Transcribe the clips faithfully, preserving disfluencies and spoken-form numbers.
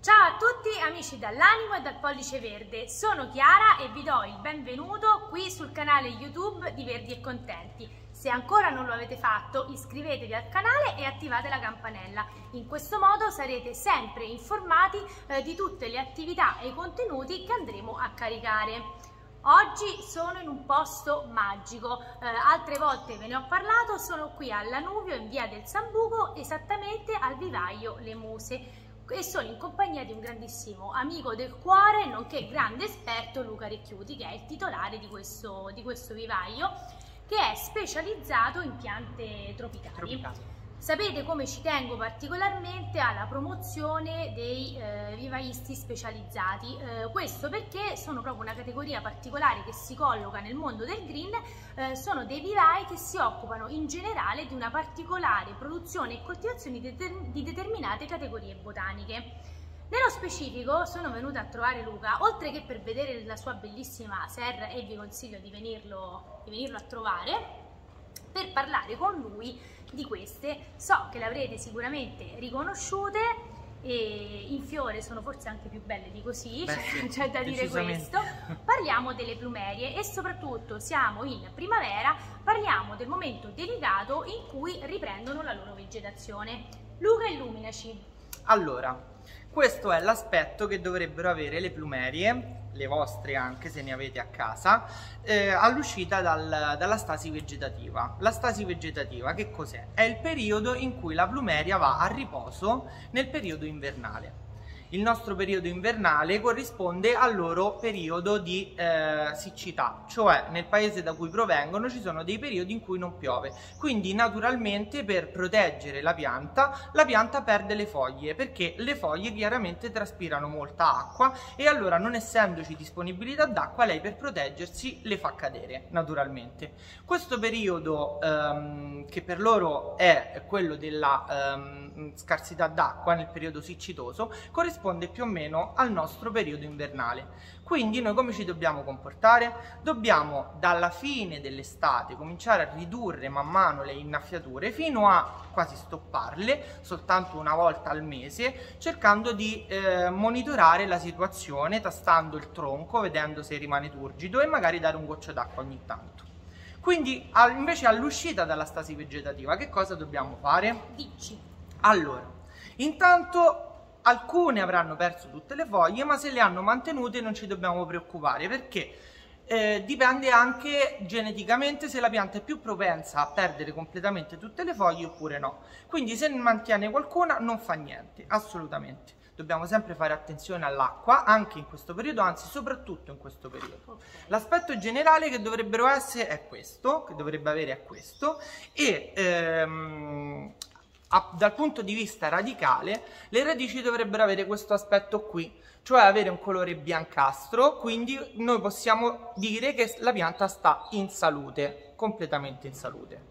Ciao a tutti amici dall'Animo e dal Pollice Verde, sono Chiara e vi do il benvenuto qui sul canale YouTube di Verdi e Contenti. Se ancora non lo avete fatto, iscrivetevi al canale e attivate la campanella. In questo modo sarete sempre informati eh, di tutte le attività e i contenuti che andremo a caricare. Oggi sono in un posto magico, eh, altre volte ve ne ho parlato, sono qui a Lanuvio in via del Sambuco, esattamente al vivaio Le Muse. E sono in compagnia di un grandissimo amico del cuore, nonché grande esperto, Luca Recchiuti, che è il titolare di questo, di questo vivaio, che è specializzato in piante tropicali. tropicali. Sapete come ci tengo particolarmente alla promozione dei eh, vivaisti specializzati, eh, questo perché sono proprio una categoria particolare che si colloca nel mondo del green, eh, sono dei vivai che si occupano in generale di una particolare produzione e coltivazione di, de di determinate categorie botaniche. Nello specifico sono venuta a trovare Luca, oltre che per vedere la sua bellissima serra, e vi consiglio di venirlo, di venirlo a trovare, per parlare con lui di queste. So che le avrete sicuramente riconosciute e in fiore sono forse anche più belle di così, c'è cioè, da dire questo. Parliamo delle plumerie e soprattutto siamo in primavera, parliamo del momento delicato in cui riprendono la loro vegetazione. Luca, illuminaci. Allora, questo è l'aspetto che dovrebbero avere le plumerie, le vostre anche se ne avete a casa, eh, all'uscita dal, dalla stasi vegetativa. La stasi vegetativa che cos'è? È il periodo in cui la plumeria va a riposo nel periodo invernale. Il nostro periodo invernale corrisponde al loro periodo di eh, siccità, cioè nel paese da cui provengono ci sono dei periodi in cui non piove, quindi naturalmente per proteggere la pianta, la pianta perde le foglie, perché le foglie chiaramente traspirano molta acqua e allora, non essendoci disponibilità d'acqua, lei per proteggersi le fa cadere naturalmente. Questo periodo ehm, che per loro è quello della ehm, scarsità d'acqua nel periodo siccitoso corrisponde più o meno al nostro periodo invernale. Quindi noi come ci dobbiamo comportare? Dobbiamo dalla fine dell'estate cominciare a ridurre man mano le innaffiature fino a quasi stopparle soltanto una volta al mese, cercando di eh, monitorare la situazione, tastando il tronco, vedendo se rimane turgido e magari dare un goccio d'acqua ogni tanto. Quindi al, invece all'uscita dalla stasi vegetativa che cosa dobbiamo fare? Dici. Allora, intanto alcune avranno perso tutte le foglie, ma se le hanno mantenute non ci dobbiamo preoccupare, perché eh, dipende anche geneticamente se la pianta è più propensa a perdere completamente tutte le foglie oppure no. Quindi se ne mantiene qualcuna non fa niente, assolutamente. Dobbiamo sempre fare attenzione all'acqua, anche in questo periodo, anzi soprattutto in questo periodo. L'aspetto generale che dovrebbero essere è questo, che dovrebbe avere è questo, e ehm, dal punto di vista radicale le radici dovrebbero avere questo aspetto qui, cioè avere un colore biancastro, quindi noi possiamo dire che la pianta sta in salute, completamente in salute.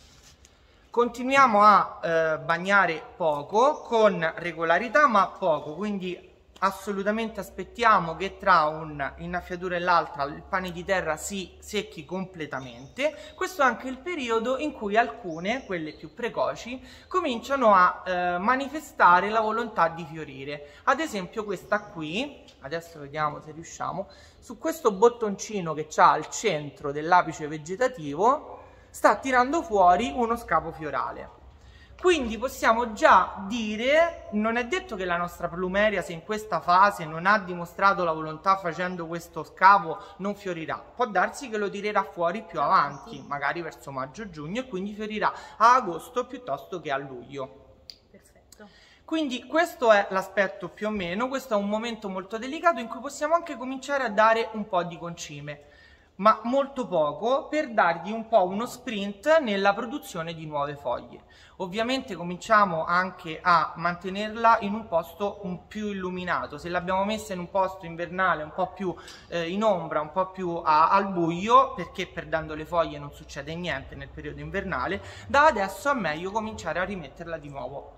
Continuiamo a eh, bagnare poco, con regolarità ma poco, quindi assolutamente aspettiamo che tra un'innaffiatura e l'altra il pane di terra si secchi completamente. Questo è anche il periodo in cui alcune, quelle più precoci, cominciano a eh, manifestare la volontà di fiorire. Ad esempio questa qui, adesso vediamo se riusciamo, su questo bottoncino che c'ha al centro dell'apice vegetativo sta tirando fuori uno scapo fiorale. Quindi possiamo già dire, non è detto che la nostra plumeria, se in questa fase non ha dimostrato la volontà facendo questo scapo, non fiorirà. Può darsi che lo tirerà fuori più avanti, magari verso maggio-giugno, e quindi fiorirà a agosto piuttosto che a luglio. Perfetto. Quindi questo è l'aspetto più o meno, questo è un momento molto delicato in cui possiamo anche cominciare a dare un po' di concime, ma molto poco, per dargli un po' uno sprint nella produzione di nuove foglie. Ovviamente cominciamo anche a mantenerla in un posto un più illuminato. Se l'abbiamo messa in un posto invernale un po' più eh, in ombra, un po' più a, al buio, perché perdendo le foglie non succede niente nel periodo invernale, da adesso è meglio cominciare a rimetterla di nuovo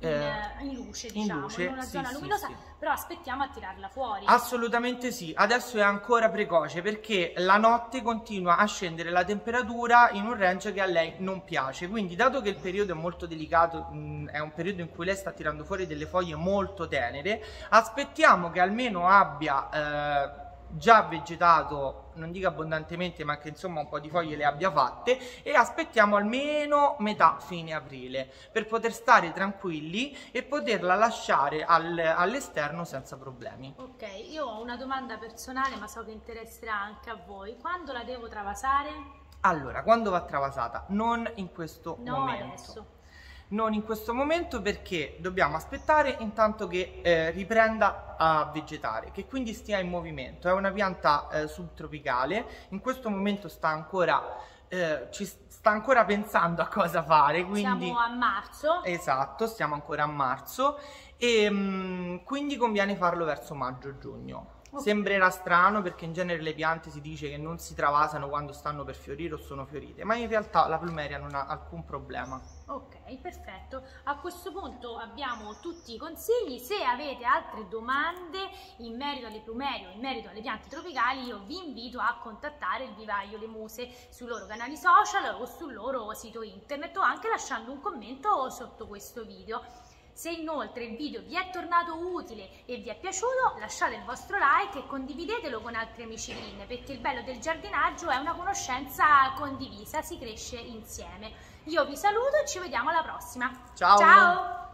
in, eh, in luce, diciamo, in, luce, in una sì, zona sì, luminosa, sì. però aspettiamo a tirarla fuori. Assolutamente sì, adesso è ancora precoce perché la notte continua a scendere la temperatura in un range che a lei non piace, quindi dato che il periodo è molto delicato, mh, è un periodo in cui lei sta tirando fuori delle foglie molto tenere, aspettiamo che almeno abbia eh, già vegetato, non dico abbondantemente, ma che insomma un po' di foglie le abbia fatte, e aspettiamo almeno metà fine aprile per poter stare tranquilli e poterla lasciare al, all'esterno senza problemi. Ok, io ho una domanda personale, ma so che interesserà anche a voi. Quando la devo travasare? Allora, quando va travasata? Non in questo no, momento. Adesso. Non in questo momento perché dobbiamo aspettare intanto che eh, riprenda a vegetare, che quindi stia in movimento. È una pianta eh, subtropicale, in questo momento sta ancora, eh, ci sta ancora pensando a cosa fare. Quindi, siamo a marzo. Esatto, stiamo ancora a marzo e mh, quindi conviene farlo verso maggio-giugno. Okay. Sembrerà strano perché in genere le piante si dice che non si travasano quando stanno per fiorire o sono fiorite, ma in realtà la plumeria non ha alcun problema. Ok, perfetto. A questo punto abbiamo tutti i consigli. Se avete altre domande in merito alle plumerie o in merito alle piante tropicali, io vi invito a contattare il Vivaio Le Muse sui loro canali social o sul loro sito internet o anche lasciando un commento sotto questo video. Se inoltre il video vi è tornato utile e vi è piaciuto, lasciate il vostro like e condividetelo con altri amici green, perché il bello del giardinaggio è una conoscenza condivisa, si cresce insieme. Io vi saluto e ci vediamo alla prossima. Ciao! Ciao!